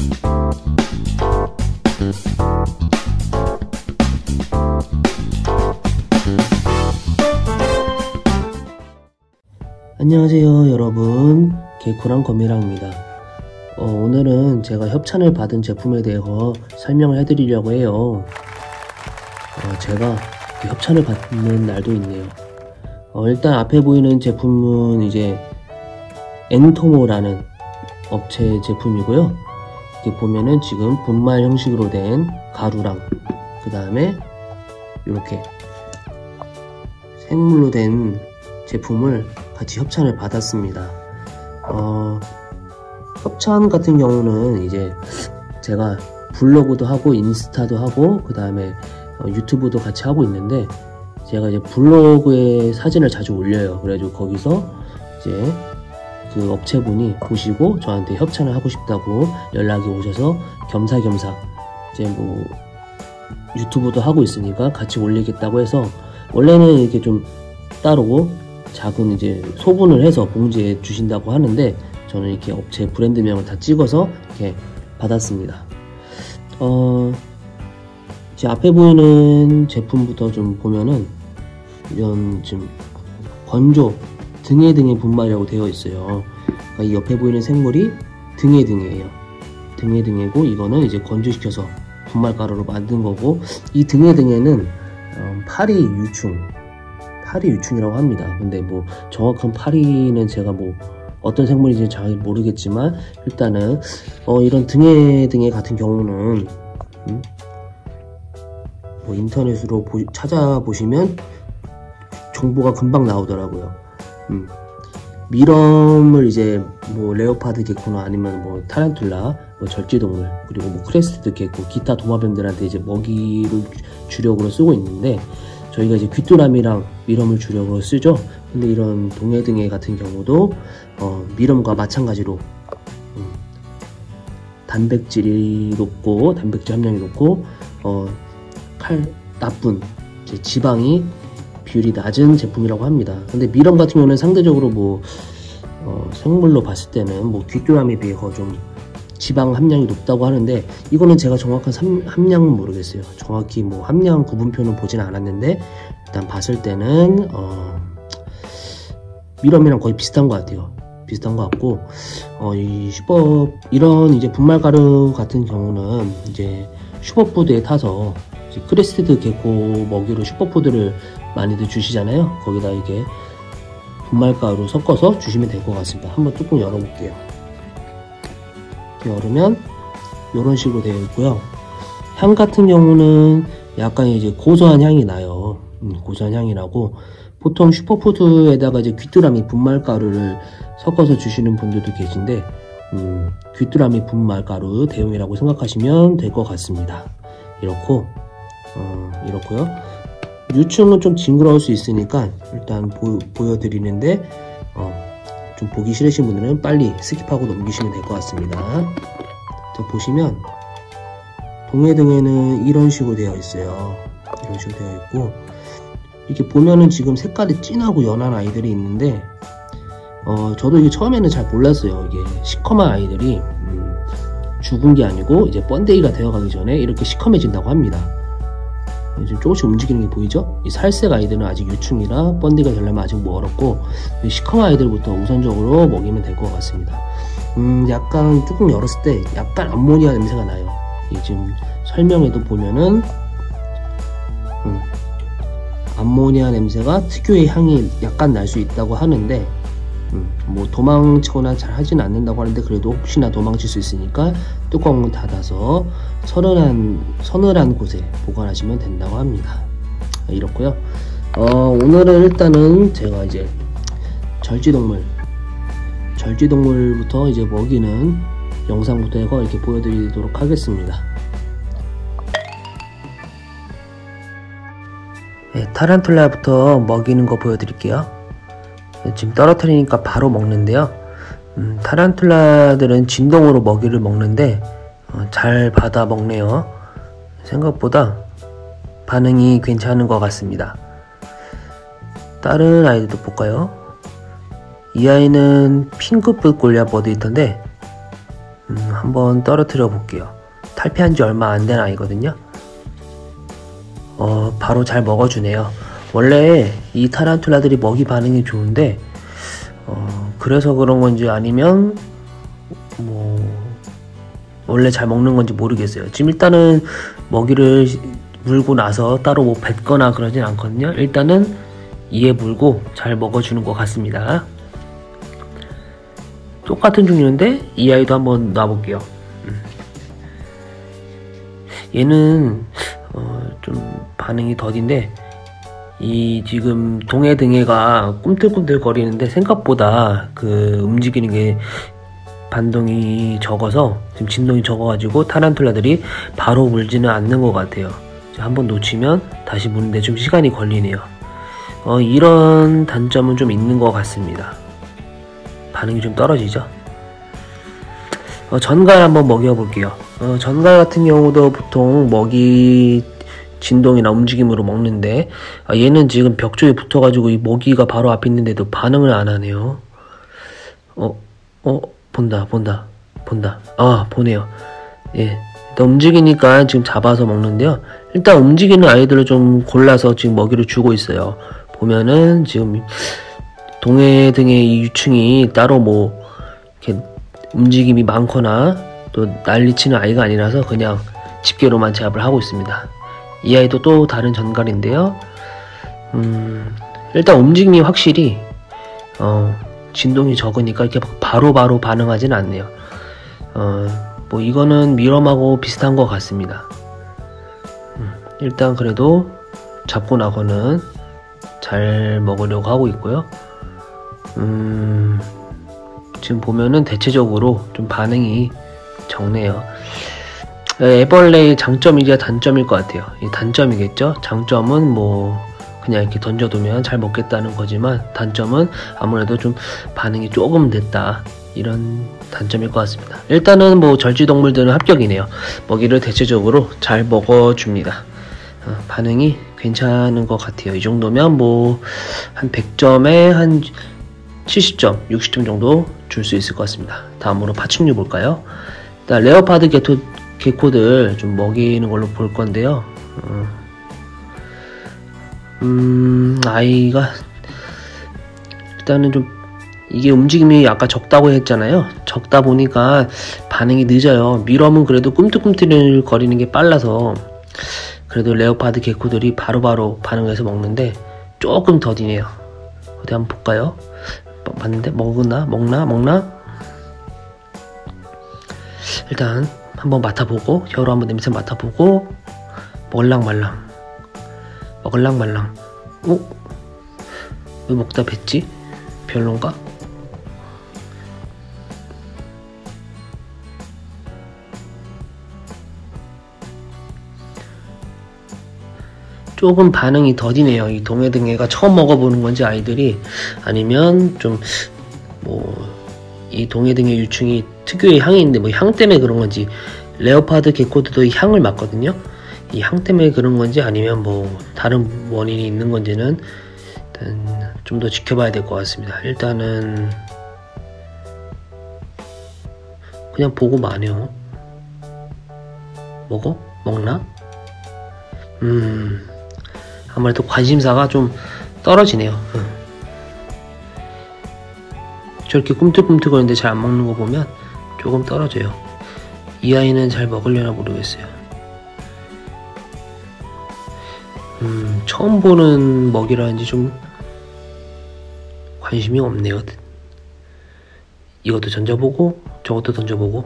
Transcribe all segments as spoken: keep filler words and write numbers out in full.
안녕하세요 여러분, 개코랑 거미랑입니다. 어, 오늘은 제가 협찬을 받은 제품에 대해서 설명을 해드리려고 해요. 어, 제가 협찬을 받는 날도 있네요. 어, 일단 앞에 보이는 제품은 이제 엔토모라는 업체 제품이고요. 이렇게 보면은 지금 분말 형식으로 된 가루랑 그 다음에 이렇게 생물로 된 제품을 같이 협찬을 받았습니다. 어, 협찬 같은 경우는 이제 제가 블로그도 하고 인스타도 하고 그 다음에 어, 유튜브도 같이 하고 있는데, 제가 이제 블로그에 사진을 자주 올려요. 그래가지고 거기서 이제 그 업체분이 보시고 저한테 협찬을 하고 싶다고 연락이 오셔서 겸사겸사 이제 뭐 유튜브도 하고 있으니까 같이 올리겠다고 해서, 원래는 이렇게 좀 따로 작은 이제 소분을 해서 봉지에 주신다고 하는데, 저는 이렇게 업체 브랜드명을 다 찍어서 이렇게 받았습니다. 어, 제 앞에 보이는 제품부터 좀 보면은 이런 지금 건조 등에 등의 분말이라고 되어 있어요. 그러니까 이 옆에 보이는 생물이 등에 등이에요. 등에 등이고, 이거는 이제 건조시켜서 분말 가루로 만든 거고, 이 등에 등에는 어, 파리 유충 파리 유충이라고 합니다. 근데 뭐 정확한 파리는 제가 뭐 어떤 생물인지 잘 모르겠지만, 일단은 어 이런 등에 등에 같은 경우는 음? 뭐 인터넷으로 보, 찾아보시면 정보가 금방 나오더라고요. 음. 미럼을 이제 뭐 레오파드 개코나 아니면 뭐 타란툴라, 뭐 절지동물, 그리고 뭐 크레스티드 개코, 기타 도마뱀들한테 이제 먹이를 주력으로 쓰고 있는데, 저희가 이제 귀뚜라미랑 미럼을 주력으로 쓰죠. 근데 이런 동해등에 같은 경우도 어, 미럼과 마찬가지로 음, 단백질이 높고 단백질 함량이 높고 어, 칼 나쁜 이제 지방이 비율이 낮은 제품이라고 합니다. 근데 미럼 같은 경우는 상대적으로 뭐 어, 생물로 봤을 때는 뭐 귀뚜라미에 비해서 좀 지방 함량이 높다고 하는데, 이거는 제가 정확한 삼, 함량은 모르겠어요. 정확히 뭐 함량 구분표는 보진 않았는데, 일단 봤을 때는 어, 미럼이랑 거의 비슷한 것 같아요. 비슷한 것 같고, 어, 이 슈퍼 이런 이제 분말 가루 같은 경우는 이제 슈퍼푸드에 타서 이제 크레스티드 개코 먹이로 슈퍼푸드를 많이들 주시잖아요. 거기다 이게 분말 가루 섞어서 주시면 될 것 같습니다. 한번 뚜껑 열어볼게요. 열으면 이런 식으로 되어 있고요. 향 같은 경우는 약간 이제 고소한 향이 나요. 음, 고소한 향이 나고, 보통 슈퍼푸드에다가 이제 귀뚜라미 분말가루를 섞어서 주시는 분들도 계신데, 음, 귀뚜라미 분말가루 대용이라고 생각하시면 될 것 같습니다. 이렇고, 어, 이렇고요. 유충은 좀 징그러울 수 있으니까 일단 보, 보여드리는데, 어, 좀 보기 싫으신 분들은 빨리 스킵하고 넘기시면 될 것 같습니다. 자, 보시면 동해등에는 이런 식으로 되어 있어요. 이런 식으로 되어 있고, 이렇게 보면은 지금 색깔이 진하고 연한 아이들이 있는데, 어, 저도 이게 처음에는 잘 몰랐어요. 이게 시커먼 아이들이 음, 죽은 게 아니고 이제 번데기가 되어가기 전에 이렇게 시커매진다고 합니다. 지금 조금씩 움직이는 게 보이죠? 이 살색 아이들은 아직 유충이라 번데기가 되려면 아직 멀었고, 이 시커먼 아이들부터 우선적으로 먹이면 될 것 같습니다. 음, 약간 뚜껑 열었을 때 약간 암모니아 냄새가 나요. 이 지금 설명에도 보면은 음, 암모니아 냄새가 특유의 향이 약간 날 수 있다고 하는데, 음, 뭐 도망치거나 잘 하진 않는다고 하는데, 그래도 혹시나 도망칠 수 있으니까 뚜껑을 닫아서 서늘한 서늘한 곳에 보관하시면 된다고 합니다. 이렇고요. 어, 오늘은 일단은 제가 이제 절지동물 절지동물부터 이제 먹이는 영상부터 해서 이렇게 보여드리도록 하겠습니다. 네, 타란툴라부터 먹이는 거 보여드릴게요. 지금 떨어뜨리니까 바로 먹는데요. 음, 타란툴라들은 진동으로 먹이를 먹는데 어, 잘 받아 먹네요. 생각보다 반응이 괜찮은 것 같습니다. 다른 아이들도 볼까요? 이 아이는 핑크빛 골리앗 버드히터인데 음, 한번 떨어뜨려 볼게요. 탈피한 지 얼마 안 된 아이거든요. 어, 바로 잘 먹어주네요. 원래 이 타란툴라들이 먹이 반응이 좋은데 어, 그래서 그런 건지 아니면 뭐 원래 잘 먹는 건지 모르겠어요. 지금 일단은 먹이를 물고 나서 따로 뭐 뱉거나 그러진 않거든요. 일단은 이에 물고 잘 먹어주는 것 같습니다. 똑같은 종류인데 이 아이도 한번 놔볼게요. 얘는 어, 좀 반응이 더딘데 이 지금 동해등해가 꿈틀꿈틀 거리는데 생각보다 그 움직이는 게 반동이 적어서 지금 진동이 적어가지고 타란툴라들이 바로 물지는 않는 것 같아요. 한번 놓치면 다시 무는데 좀 시간이 걸리네요. 어, 이런 단점은 좀 있는 것 같습니다. 반응이 좀 떨어지죠. 어, 전갈 한번 먹여볼게요. 어, 전갈 같은 경우도 보통 먹이 진동이나 움직임으로 먹는데 아, 얘는 지금 벽 쪽에 붙어가지고 이 먹이가 바로 앞에 있는데도 반응을 안 하네요. 어, 어, 본다, 본다, 본다. 아, 보네요. 예, 일단 움직이니까 지금 잡아서 먹는데요. 일단 움직이는 아이들을 좀 골라서 지금 먹이를 주고 있어요. 보면은 지금 동해 등의 이 유충이 따로 뭐 이렇게 움직임이 많거나 또 난리치는 아이가 아니라서 그냥 집게로만 제압을 하고 있습니다. 이 아이도 또 다른 전갈인데요. 음, 일단 움직임이 확실히 어, 진동이 적으니까 이렇게 바로바로 바로 반응하진 않네요. 어, 뭐 이거는 미럼하고 비슷한 것 같습니다. 음, 일단 그래도 잡고 나서는 잘 먹으려고 하고 있고요. 음, 지금 보면은 대체적으로 좀 반응이 적네요. 애벌레의 장점이자 단점일 것 같아요. 이 단점이겠죠. 장점은 뭐 그냥 이렇게 던져두면 잘 먹겠다는 거지만 단점은 아무래도 좀 반응이 조금 늦다, 이런 단점일 것 같습니다. 일단은 뭐 절지동물들은 합격이네요. 먹이를 대체적으로 잘 먹어줍니다. 어, 반응이 괜찮은 것 같아요. 이 정도면 뭐 한 백 점에 한 칠십 점, 육십 점 정도 줄 수 있을 것 같습니다. 다음으로 파충류 볼까요? 일단 레오파드 개토, 개코들 좀 먹이는 걸로 볼 건데요. 어, 음, 아이가 일단은 좀 이게 움직임이 아까 적다고 했잖아요. 적다 보니까 반응이 늦어요. 미럼은 그래도 꿈틀꿈틀 거리는 게 빨라서 그래도 레오파드 개코들이 바로바로 반응해서 먹는데 조금 더디네요. 어디 한번 볼까요? 봤는데 먹나? 먹나? 먹나? 일단 한번 맡아보고 혀로 한번 냄새 맡아보고 먹을랑말랑 먹을랑말랑. 어? 왜 먹다 뱉지? 별론가? 조금 반응이 더디네요. 이 동해등해가 처음 먹어보는 건지 아이들이, 아니면 좀 뭐 이 동해등해 유충이 특유의 향이 있는데 뭐 향 때문에 그런 건지, 레오파드 개코드도 향을 맡거든요. 이 향 때문에 그런 건지 아니면 뭐 다른 원인이 있는 건지는 일단 좀 더 지켜봐야 될 것 같습니다. 일단은 그냥 보고 마네요. 먹어? 먹나? 음 아무래도 관심사가 좀 떨어지네요. 응. 저렇게 꿈틀꿈틀거리는데 잘 안 먹는 거 보면 조금 떨어져요. 이 아이는 잘 먹으려나 모르겠어요. 음, 처음 보는 먹이라는지 좀 관심이 없네요. 이것도 던져보고 저것도 던져보고.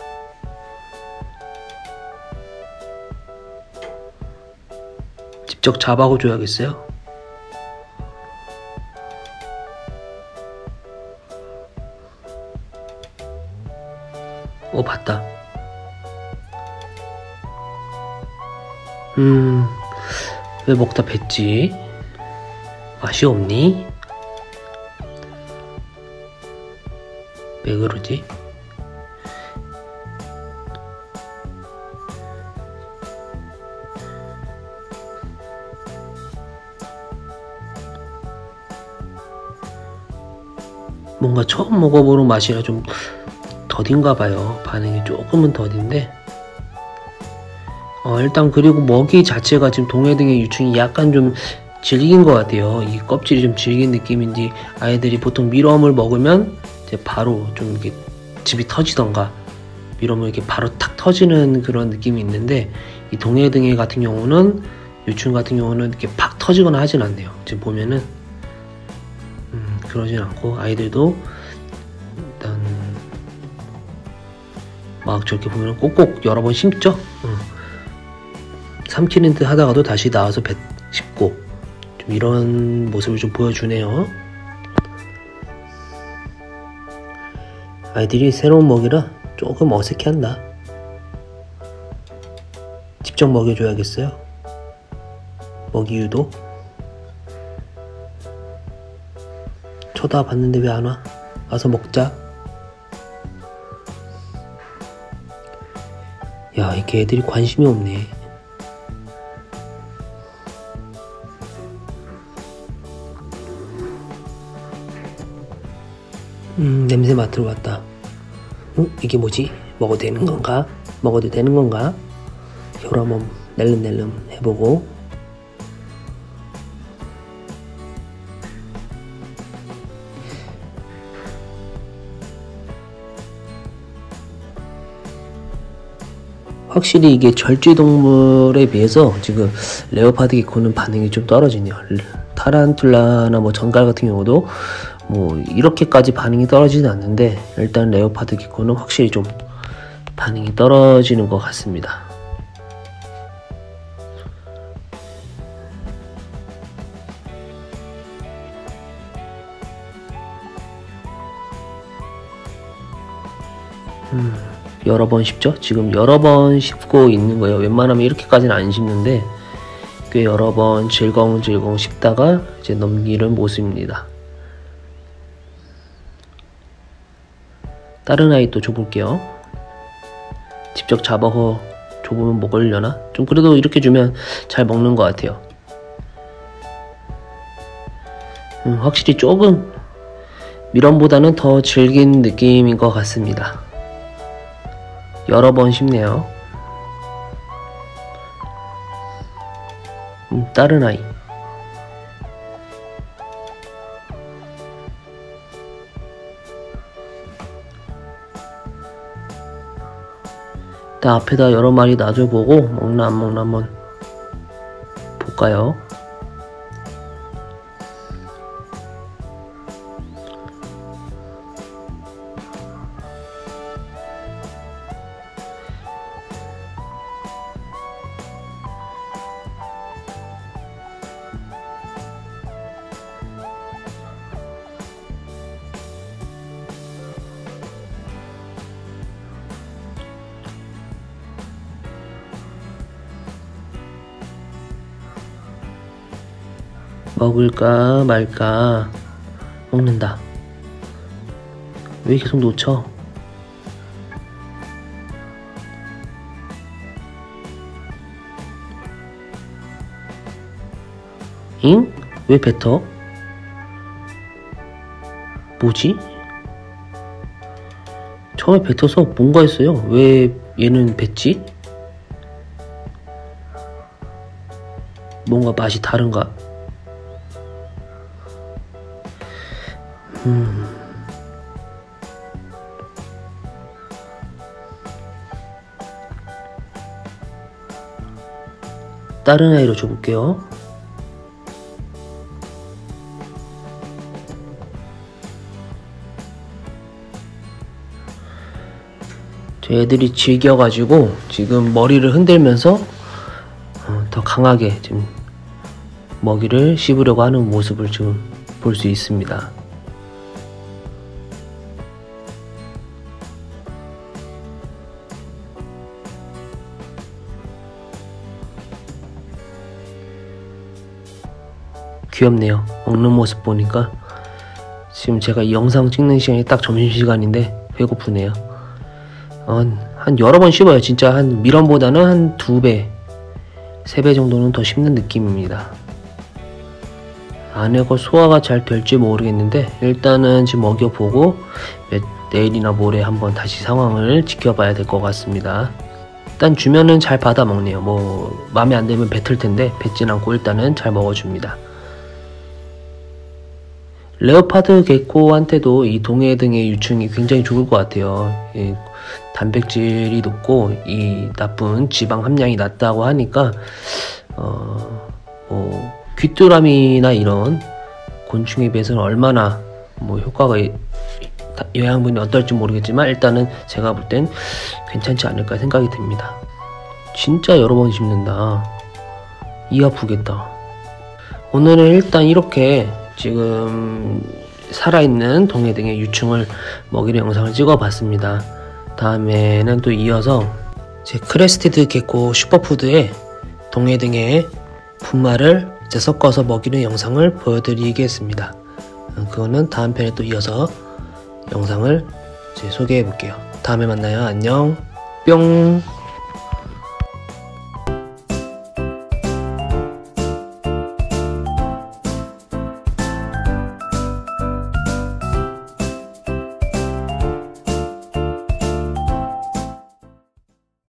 직접 잡아고 줘야겠어요. 어, 봤다. 음, 왜 먹다 뱉지? 맛이 없니? 왜 그러지? 뭔가 처음 먹어보는 맛이라 좀 더딘가 봐요. 반응이 조금은 더딘데 어, 일단 그리고 먹이 자체가 지금 동해등의 유충이 약간 좀 질긴 것 같아요. 이 껍질이 좀 질긴 느낌인지 아이들이 보통 밀웜을 먹으면 이제 바로 좀 이렇게 집이 터지던가 밀웜을 이렇게 바로 탁 터지는 그런 느낌이 있는데 이 동해등의 같은 경우는 유충 같은 경우는 이렇게 팍 터지거나 하진 않네요. 지금 보면은 음, 그러진 않고 아이들도 일단 막 저렇게 보면 꼭꼭 여러 번 심죠. 음. 삼키는 듯 하다가도 다시 나와서 뱉, 씹고 좀 이런 모습을 좀 보여주네요. 아이들이 새로운 먹이라 조금 어색해한다. 직접 먹여줘야겠어요. 먹이 유도. 쳐다봤는데 왜 안 와? 와서 먹자. 야, 이게 애들이 관심이 없네. 음, 냄새 맡으러 왔다. 어? 이게 뭐지? 먹어도 되는 건가? 먹어도 되는 건가? 혀로 한번 낼름낼름 해보고. 확실히 이게 절지동물에 비해서 지금 레오파드 게코는 반응이 좀 떨어지네요. 타란툴라나 뭐 전갈 같은 경우도 뭐 이렇게까지 반응이 떨어지진 않는데 일단 레오파드 게코는 확실히 좀 반응이 떨어지는 것 같습니다. 음, 여러 번 씹죠? 지금 여러 번 씹고 있는 거예요. 웬만하면 이렇게까지는 안 씹는데 꽤 여러 번 질겅질겅 씹다가 이제 넘기는 모습입니다. 다른 아이 또 줘볼게요. 직접 잡아서 줘보면 먹으려나? 좀 그래도 이렇게 주면 잘 먹는 것 같아요. 음, 확실히 조금 밀웜보다는 더 질긴 느낌인 것 같습니다. 여러 번 씹네요. 음, 다른 아이. 일단 앞에다 여러 마리 놔줘보고 먹나 안 먹나 한번 볼까요? 먹을까 말까. 먹는다. 왜 계속 놓쳐? 잉? 왜 뱉어? 뭐지? 처음에 뱉어서 뭔가 했어요. 왜 얘는 뱉지? 뭔가 맛이 다른가? 음. 다른 아이로 줘볼게요. 저 애들이 질겨가지고 지금 머리를 흔들면서 어, 더 강하게 지금 먹이를 씹으려고 하는 모습을 지금 볼 수 있습니다. 귀엽네요. 먹는 모습 보니까. 지금 제가 이 영상 찍는 시간이 딱 점심시간인데 배고프네요. 어, 한 여러 번 씹어요. 진짜 한 밀웜보다는 한 두 배, 세 배 정도는 더 씹는 느낌입니다. 안에가 소화가 잘 될지 모르겠는데 일단은 지금 먹여보고 몇, 내일이나 모레 한번 다시 상황을 지켜봐야 될 것 같습니다. 일단 주면은 잘 받아 먹네요. 뭐 마음에 안 들면 뱉을 텐데 뱉진 않고 일단은 잘 먹어줍니다. 레오파드 개코한테도 이 동해 등의 유충이 굉장히 좋을 것 같아요. 이 단백질이 높고 이 나쁜 지방 함량이 낮다고 하니까 어, 뭐 귀뚜라미나 이런 곤충에 비해서는 얼마나 뭐 효과가 영양분이 어떨지 모르겠지만 일단은 제가 볼 땐 괜찮지 않을까 생각이 듭니다. 진짜 여러 번 씹는다. 이 아프겠다. 오늘은 일단 이렇게 지금 살아있는 동해 등의 유충을 먹이는 영상을 찍어봤습니다. 다음에는 또 이어서 제 크레스티드 개코 슈퍼푸드에 동해 등의 분말을 이제 섞어서 먹이는 영상을 보여드리겠습니다. 그거는 다음 편에 또 이어서 영상을 이제 소개해 볼게요. 다음에 만나요. 안녕. 뿅.